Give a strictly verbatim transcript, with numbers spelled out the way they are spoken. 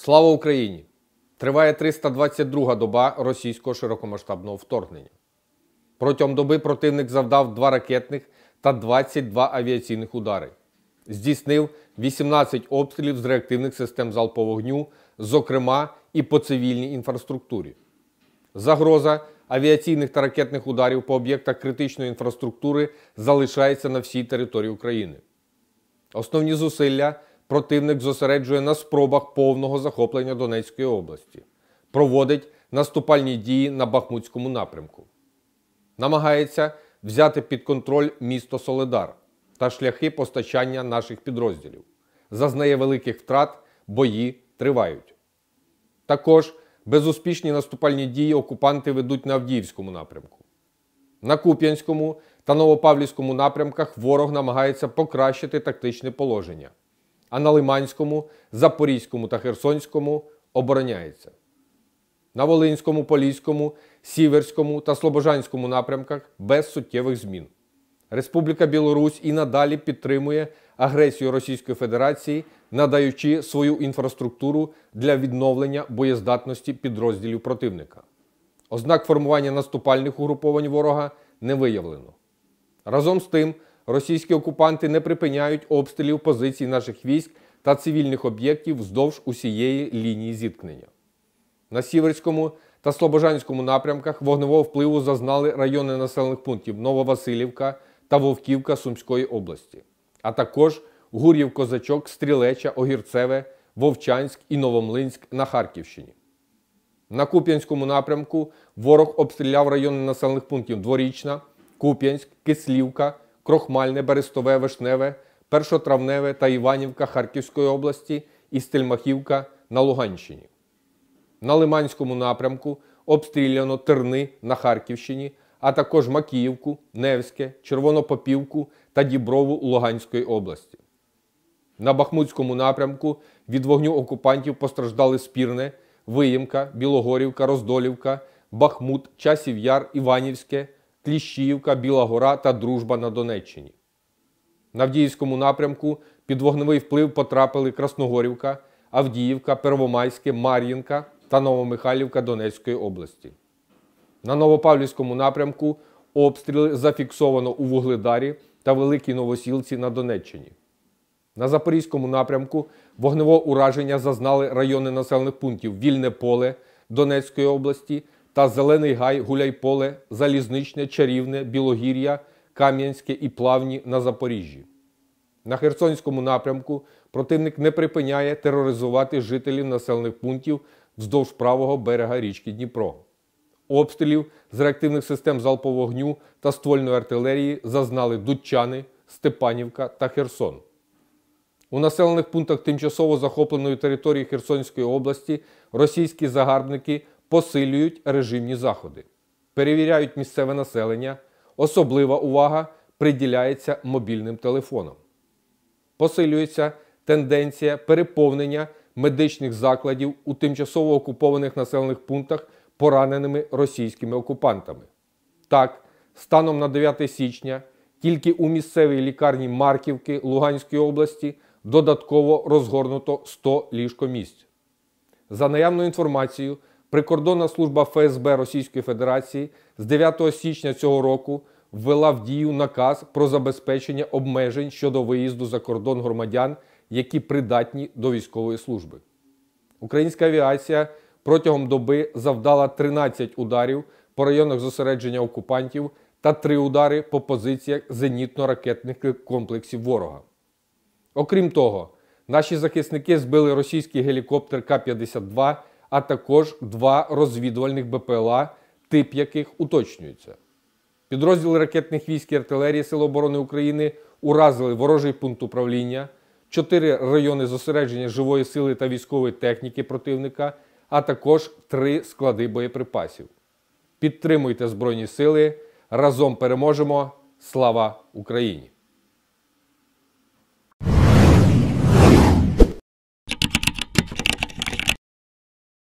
Слава Україні! Триває триста двадцять друга доба російського широкомасштабного вторгнення. Протягом доби противник завдав два ракетних та двадцять два авіаційних удари. Здійснив вісімнадцять обстрілів з реактивних систем залпового вогню, зокрема і по цивільній інфраструктурі. Загроза авіаційних та ракетних ударів по об'єктах критичної інфраструктури залишається на всій території України. Основні зусилля противник зосереджує на спробах повного захоплення Донецької області, проводить наступальні дії на Бахмутському напрямку. Намагається взяти під контроль місто Солидар та шляхи постачання наших підрозділів. Зазнає великих втрат, бої тривають. Також безуспішні наступальні дії окупанти ведуть на Авдіївському напрямку. На Куп'янському та Новопавлівському напрямках ворог намагається покращити тактичне положення, а на Лиманському, Запорізькому та Херсонському обороняється. На Волинському, Поліському, Сіверському та Слобожанському напрямках без суттєвих змін. Республіка Білорусь і надалі підтримує агресію Російської Федерації, надаючи свою інфраструктуру для відновлення боєздатності підрозділів противника. Ознак формування наступальних угруповань ворога не виявлено. Разом з тим, російські окупанти не припиняють обстрілів позицій наших військ та цивільних об'єктів вздовж усієї лінії зіткнення. На Сіверському та Слобожанському напрямках вогневого впливу зазнали райони населених пунктів Нововасилівка та Вовківка Сумської області, а також Гур'їв-Козачок, Стрілеча, Огірцеве, Вовчанськ і Новомлинськ на Харківщині. На Куп'янському напрямку ворог обстріляв райони населених пунктів Дворічна, Куп'янськ, Кислівка, Крохмальне, Берестове, Вишневе, Першотравневе та Іванівка Харківської області і Стельмахівка на Луганщині. На Лиманському напрямку обстріляно Терни на Харківщині, а також Макіївку, Невське, Червонопопівку та Діброву Луганської області. На Бахмутському напрямку від вогню окупантів постраждали Спірне, Виїмка, Білогорівка, Роздолівка, Бахмут, Часів Яр, Іванівське, Кліщіївка, Біла Гора та Дружба на Донеччині. На Авдіївському напрямку під вогневий вплив потрапили Красногорівка, Авдіївка, Первомайське, Мар'їнка та Новомихайлівка Донецької області. На Новопавлівському напрямку обстріли зафіксовано у Вугледарі та Великій Новосілці на Донеччині. На Запорізькому напрямку вогневого ураження зазнали райони населених пунктів Вільне Поле Донецької області та Зелений Гай, Гуляйполе, Залізничне, Чарівне, Білогір'я, Кам'янське і Плавні на Запоріжжі. На Херсонському напрямку противник не припиняє тероризувати жителів населених пунктів вздовж правого берега річки Дніпро. Обстрілів з реактивних систем залпового вогню та ствольної артилерії зазнали Дудчани, Степанівка та Херсон. У населених пунктах тимчасово захопленої території Херсонської області російські загарбники посилюють режимні заходи, перевіряють місцеве населення, особлива увага приділяється мобільним телефонам. Посилюється тенденція переповнення медичних закладів у тимчасово окупованих населених пунктах пораненими російськими окупантами. Так, станом на дев'яте січня тільки у місцевій лікарні Марківки Луганської області додатково розгорнуто сто ліжкомісць. За наявною інформацією, Прикордонна служба Ф С Б Російської Федерації з дев'ятого січня цього року ввела в дію наказ про забезпечення обмежень щодо виїзду за кордон громадян, які придатні до військової служби. Українська авіація протягом доби завдала тринадцять ударів по районах зосередження окупантів та три удари по позиціях зенітно-ракетних комплексів ворога. Окрім того, наші захисники збили російський гелікоптер К п'ятдесят два, а також два розвідувальних Б П Л А, тип яких уточнюється. Підрозділи ракетних військ і артилерії Сил оборони України уразили ворожий пункт управління, чотири райони зосередження живої сили та військової техніки противника, а також три склади боєприпасів. Підтримуйте Збройні сили, разом переможемо! Слава Україні!